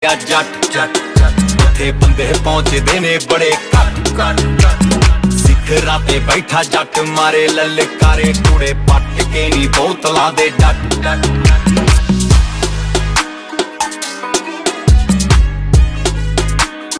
जट जट उत्थे बंदे पहुंचदे ने बड़े घट सिखरां ते बैठा जट मारे ललकारे कूड़े पट के नी बोतलां दे डट